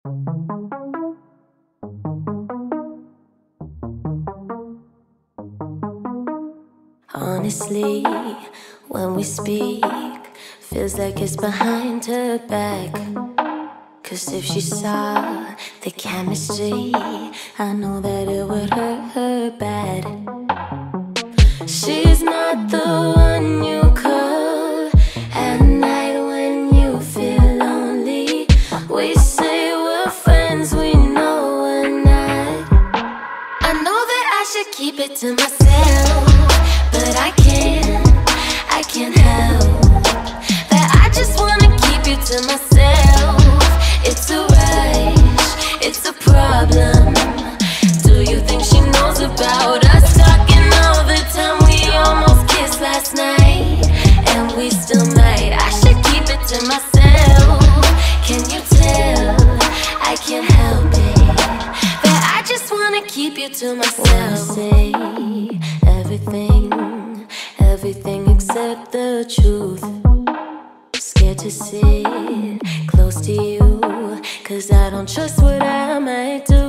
Honestly, when we speak, feels like it's behind her back. 'Cause if she saw the chemistry, I know that it would hurt her bad. She's not the one you call at night when you feel lonely. We say we're friends, we know we're not. I know that I should keep it to myself, but I can't help that. I just wanna keep you to myself. It's a rush, it's a problem. Do you think she knows about us talking all the time? We almost kissed last night, and we still might. I should keep it to myself. Can you tell? I can't help it, that I just wanna keep you to myself. Say everything except the truth. Scared to sit close to you, 'cause I don't trust what I might do.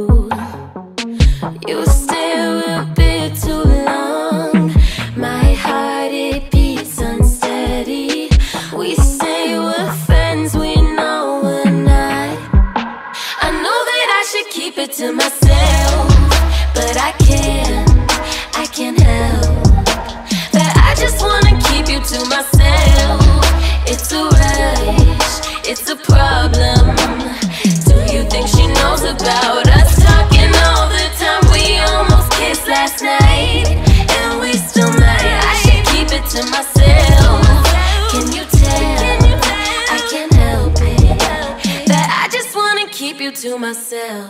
You stay a bit too long, my heart it beats unsteady. We say we're friends, we know we're not. I know that I should keep it to myself, but I can't help that. I just wanna keep you to myself. It's a rush, it's a problem. Do you think she knows about us talking all the time? We almost kissed last night, and we still might. I should keep it to myself. Can you tell? I can't help it, that I just wanna keep you to myself.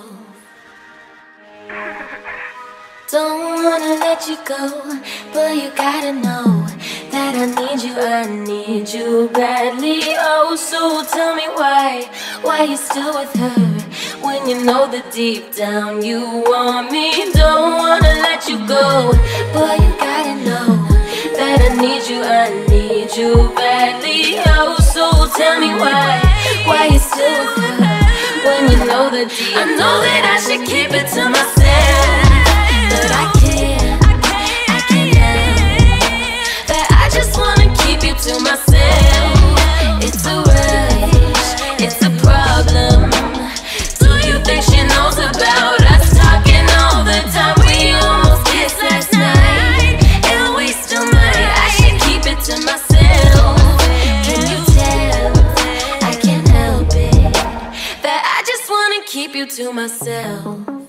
Don't wanna let you go, but you gotta know that I need you badly. Oh, so tell me why you still with her, when you know that deep down you want me. Don't wanna let you go, but you gotta know that I need you badly. Oh, so tell me why you still with her, when you know that deep down. I know that I should keep it to myself, but I can't help that. I just wanna keep you to myself. It's a rush, it's a problem. Do you think she knows about us talking all the time? We almost kissed last night, and we still might. I should keep it to myself. Can you tell? I can't help it, that I just wanna keep you to myself.